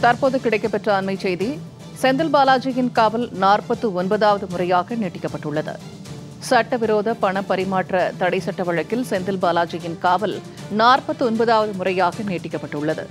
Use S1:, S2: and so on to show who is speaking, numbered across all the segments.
S1: தற்போது கிடைக்கப்பெற்ற அண்மை செய்தி. செந்தில் பாலாஜியின் காவல் 49வது முறையாக நீட்டிக்கப்பட்டுள்ளது. சட்டவிரோத பண பரிமாற்ற தடை சட்ட வழக்கில் செந்தில் பாலாஜியின் காவல் 49வது முறையாக நீட்டிக்கப்பட்டுள்ளது.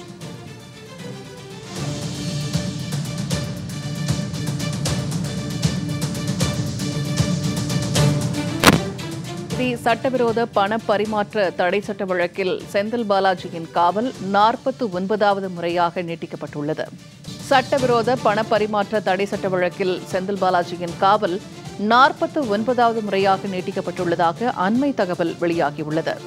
S1: சட்டவிரோத பண பரிமாற்ற தடை சட்ட வழக்கில் செந்தில் பாலாஜியின் காவல் 49வது முறையாக நீட்டிக்கப்பட்டுள்ளது. சட்டவிரோத பண பரிமாற்ற தடை சட்ட வழக்கில் செந்தில் பாலாஜியின் காவல் 49வது முறையாக நீட்டிக்கப்பட்டுள்ளதாக அண்மை தகவல் வெளியாகியுள்ளது.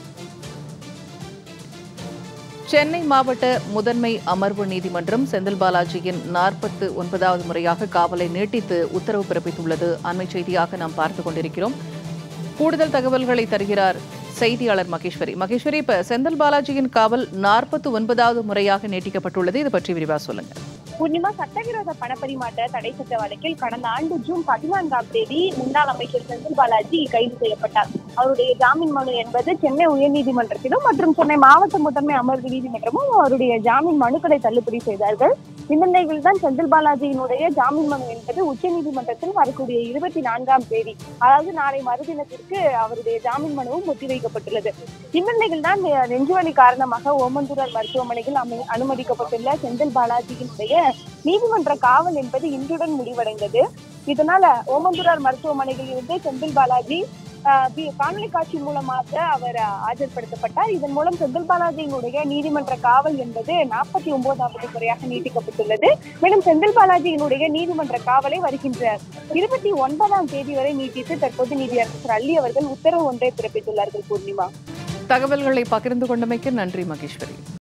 S1: சென்னை மாவட்ட முதன்மை அமர்வு நீதிமன்றம் செந்தில் பாலாஜியின் 49வது முறையாக காவலை நீட்டித்து உத்தரவு பிறப்பித்துள்ளது. அண்மை செய்தியாக நாம் பார்த்துக் கொண்டிருக்கிறோம். கூடுதல் தகவல்களை தருகிறார் செய்தியாளர் மகேஸ்வரி. மகேஸ்வரி, இப்ப செந்தில் பாலாஜியின் காவல் 49வது முறையாக நீட்டிக்கப்பட்டுள்ளது. இது பற்றி விரிவா சொல்லுங்க.
S2: பூர்ணிமா, சட்டவிரோத பணப்பரிமாற்ற தடை சட்ட வழக்கில் கடந்த ஆண்டு ஜூன் 14ஆம் தேதி முன்னாள் அமைச்சர் செந்தில் பாலாஜி கைது செய்யப்பட்டார். அவருடைய ஜாமீன் மனு என்பது சென்னை உயர்நீதிமன்றத்திலும் மற்றும் சென்னை மாவட்ட முதன்மை அமர்வு நீதிமன்றமும் அவருடைய ஜாமீன் மனுக்களை தள்ளுபடி செய்தார்கள். இந்த நிலையில் தான் செந்தில் பாலாஜியினுடைய ஜாமீன் மனு என்பது உச்சநீதிமன்றத்தில் வரக்கூடிய 24ஆம் தேதி, அதாவது நாளை மறுதினத்திற்கு அவருடைய ஜாமீன் மனுவும் ஒத்திவைக்கப்பட்டுள்ளது. இந்த நிலையில் தான் நெஞ்சுவலி காரணமாக ஓமந்தூரார் மருத்துவமனையில் அனுமதிக்கப்பட்டுள்ள செந்தில் பாலாஜியினுடைய நீதிமன்ற காவல் என்பது இன்றுடன் முடிவடைந்தது. இதனால ஓமந்தூரார் மருத்துவமனையில் இருந்து செந்தில் பாலாஜி காணொலி காட்சி மூலமாக அவர் ஆஜர்படுத்தப்பட்டார். இதன் மூலம் செந்தில் பாலாஜியினுடைய நீதிமன்ற காவல் என்பது 49வது முறையாக நீட்டிக்கப்பட்டுள்ளது. மேலும் செந்தில் பாலாஜியினுடைய நீதிமன்ற காவலை வருகின்ற 29ஆம் தேதி வரை நீட்டித்து தற்போது நீதியரசர் அள்ளி அவர்கள் உத்தரவு ஒன்றை பிறப்பித்துள்ளார்கள். பூர்ணிமா,
S1: தகவல்களை பகிர்ந்து கொண்டமைக்கு நன்றி மகேஸ்வரி.